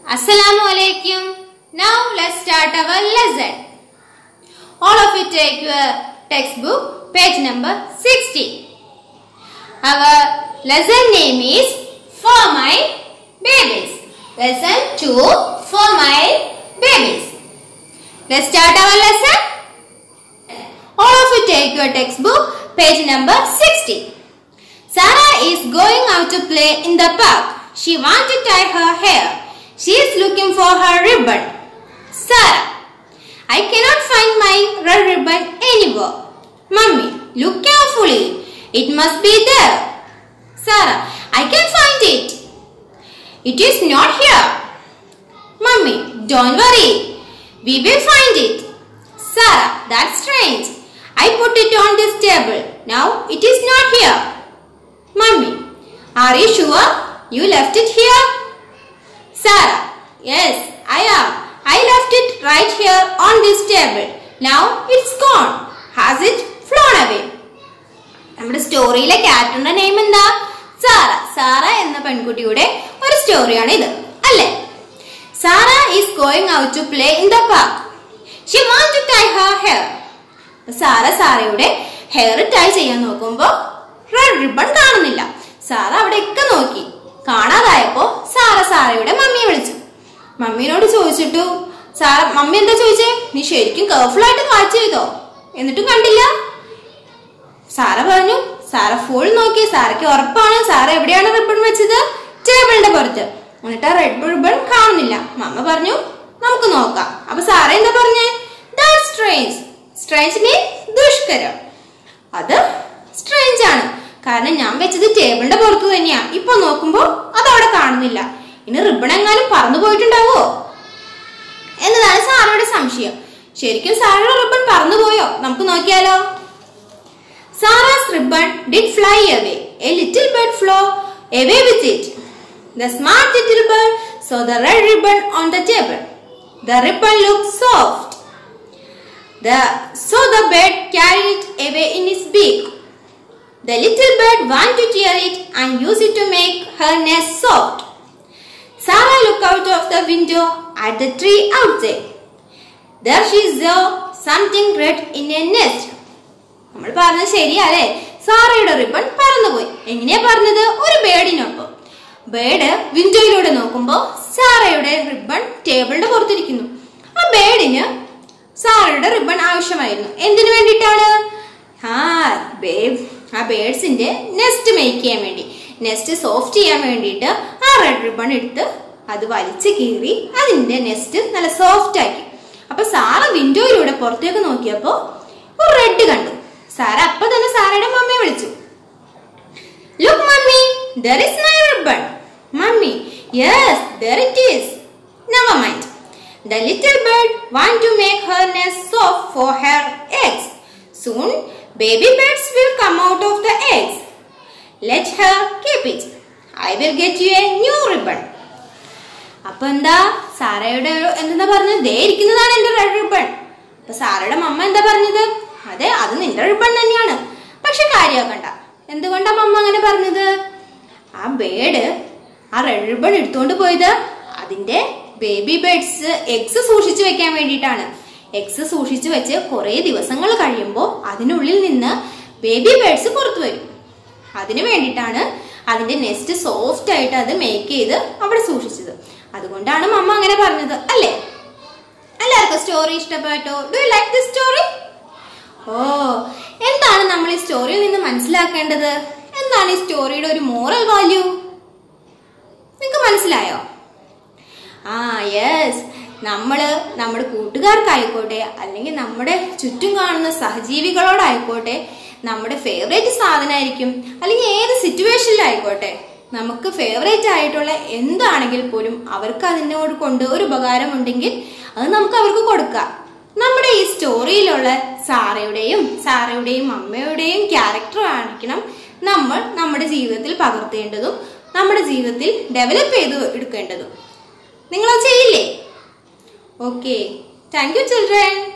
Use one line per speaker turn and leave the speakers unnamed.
Assalamu alaikum. Now let's start our lesson. All of you take your textbook, page number 60. Our lesson name is For My Babies. Lesson 2, For My Babies. Let's start our lesson. All of you take your textbook, page number 60. Sarah is going out to play in the park. She wants to tie her hair. She is looking for her ribbon. Sarah, I cannot find my red ribbon anywhere. Mummy, look carefully. It must be there. Sarah, I can find it. It is not here. Mummy, don't worry. We will find it. Sarah, that's strange. I put it on this table. Now it is not here. Mummy, are you sure you left it here? Sarah, yes, I am. I left it right here on this table. Now it's gone. Has it flown away? നമ്മുടെ സ്റ്റോറിയിലെ ക്യാരക്ടറിന്റെ name എന്താ? Sara. Sara എന്ന പെൺകുട്ടിയുടെ ഒരു സ്റ്റോറിയാണ് ഇത്, അല്ലേ? Sara is going out to play in the park. She want to tie her hair. സാറയുടെ ഹെയർ ടൈ ചെയ്യാൻ നോക്കുമ്പോ റെഡ് റിബൺ കാണുന്നില്ല. സാറ അവിടെയൊക്കെ നോക്കി. കാണാതായപ്പോ സാറയുടെ മമ്മിയെ വിളിച്ചു. മമ്മീനോട് ചോദിച്ചിട്ടു മമ്മി എന്താ ചോദിച്ചേ? നീ ശരിക്കും കെയർഫുൾ ആയിട്ട് വാച്ച് ചെയ്തോ? എന്നിട്ടും കണ്ടില്ല. സാറ പറഞ്ഞു, സാറ ഫുൾ നോക്കി. സാറയ്ക്ക് ഉറപ്പാണ് സാറ എവിടെയാണ് റിബൺ വെച്ചത്? ടേബിളിന്റെ പുറത്ത്. എന്നിട്ട് ആ റെഡ് റിബൺ കാണുന്നില്ല. മമ്മ പറഞ്ഞു, നമുക്ക് നോക്കാം. അപ്പൊ സാറ എന്താ പറഞ്ഞേ? That's strange. സ്ട്രേഞ്ച് മീൻസ് ദുഷ്കരം. അത് സ്ട്രേഞ്ച് ആണ്, കാരണം ഞാൻ വെച്ചത് ടേബിളിന്റെ പുറത്ത് തന്നെയാ. ഇപ്പൊ നോക്കുമ്പോ അതവിടെ കാണുന്നില്ല. ഇനി റിബൺ എങ്ങാനും പറന്നു പോയിട്ടുണ്ടാവോ എന്നതാണ് സാറയുടെ സംശയം. ശരിക്കും സാറയുടെ റിബൺ പറന്നു പോയോ? നമുക്ക് നോക്കിയാലോ. Sara's ribbon did fly away. A little bird flow away with it. The smart little bird saw the red ribbon on the table. The ribbon looked soft. So the bird carried it away in its beak. The little bird wanted to tear it and use it to make her nest soft. Sarah looked out of the window at the tree outside. There she saw something red in a nest. നമ്മൾ പറഞ്ഞത് ശരിയല്ലേ? സാറയുടെ ribbon പറന്നുപോയി. എങ്ങനെയാ പറഞ്ഞത്? ഒരു ബേർഡിനൊപ്പം. Bird വിൻഡോയിലൂടെ നോക്കുമ്പോ സാറയുടെ റിബൺ ടേബിളിന്റെ പുറത്തിരിക്കുന്നു. ആ ബേർഡിന് സാറയുടെ റിബൺ ആവശ്യമായിരുന്നു. എന്തിനു വേണ്ടിയിട്ടാണ്? ആ ബേർഡ്സിന്റെ നെസ്റ്റ് മേക്ക് ചെയ്യാൻ വേണ്ടി, നെസ്റ്റ് സോഫ്റ്റ് ചെയ്യാൻ വേണ്ടിയിട്ട് ആ റെഡ് റിബൺ എടുത്ത് അത് വലിച്ചു കീറി അതിന്റെ നെസ്റ്റ് നല്ല സോഫ്റ്റ് ആക്കി. അപ്പൊ സാറ വിൻഡോയിലൂടെ പുറത്തേക്ക് നോക്കിയപ്പോ ഒരു റെഡ് കണ്ടു. സാറ അപ്പൊ തന്നെ സാറയുടെ മമ്മിയെ വിളിച്ചു. Look mummy, there is my ribbon. Mummy, yes, there it is. Never mind. The little bird want to make her nest soft for her eggs. Soon baby birds will come out of the eggs. Let her keep it. I will get you a new ribbon. അപ്പൊ എന്താ സാറയുടെ എന്താ പറഞ്ഞത്? ദേ ഇരിക്കുന്നതാണ് എന്റെ red ribbon. അപ്പൊ സാറയുടെ മമ്മ എന്താ പറഞ്ഞത്? അതെ, അത് നിന്റെ റിബൺ തന്നെയാണ്. പക്ഷെ കാര്യമാക്കണ്ട. എന്തുകൊണ്ടാ മമ്മ അങ്ങനെ പറഞ്ഞത്? ആ ബേർഡ് ആ റെഡ് റിബൺ എടുത്തോണ്ട് പോയത് അതിന്റെ ബേബി ബേർഡ്സ് എഗ്സ് സൂക്ഷിച്ചു വെക്കാൻ വേണ്ടിയിട്ടാണ്. എഗ്സ് സൂക്ഷിച്ചു വെച്ച് കുറെ ദിവസങ്ങൾ കഴിയുമ്പോൾ അതിനുള്ളിൽ നിന്ന് ബേബി ബേർഡ്സ് പുറത്തു വരും. അതിനു വേണ്ടിയിട്ടാണ് അതിന്റെ നെസ്റ്റ് സോഫ്റ്റ് ആയിട്ട് അത് മേക്ക് ചെയ്ത് അവിടെ സൂക്ഷിച്ചത്. അതുകൊണ്ടാണ് മമ്മ അങ്ങനെ പറഞ്ഞത്, അല്ലേ? എല്ലാവർക്കും സ്റ്റോറി ഇഷ്ടപ്പെട്ടോ? Do you like this story? എന്താണ് നമ്മൾ ഈ സ്റ്റോറിയിൽ നിന്ന് മനസ്സിലാക്കേണ്ടത്? എന്താണ് ഈ സ്റ്റോറിയുടെ ഒരു മോറൽ വാല്യൂ? നിങ്ങൾക്ക് മനസ്സിലായോ? യെസ്, നമ്മള് നമ്മുടെ കൂട്ടുകാർക്കായിക്കോട്ടെ അല്ലെങ്കിൽ നമ്മുടെ ചുറ്റും കാണുന്ന സഹജീവികളോടായിക്കോട്ടെ, നമ്മുടെ ഫേവറേറ്റ് സാധനമായിരിക്കും അല്ലെങ്കിൽ ഏത് സിറ്റുവേഷനിലായിക്കോട്ടെ, നമുക്ക് ഫേവറേറ്റ് ആയിട്ടുള്ള എന്താണെങ്കിൽ പോലും അവർക്ക് അതിനോട് കൊണ്ട് ഒരു ഉപകാരം ഉണ്ടെങ്കിൽ അത് നമുക്ക് അവർക്ക് കൊടുക്കാം. നമ്മുടെ ഈ സ്റ്റോറിയിലുള്ള സാറയുടെയും അമ്മയുടെയും ക്യാരക്ടർ ആയിരിക്കണം നമ്മൾ നമ്മുടെ ജീവിതത്തിൽ പകർത്തേണ്ടതും നമ്മുടെ ജീവിതത്തിൽ ഡെവലപ്പ് ചെയ്ത് എടുക്കേണ്ടതും. നിങ്ങൾ അത് ചെയ്യില്ലേ? Okay, thank you children.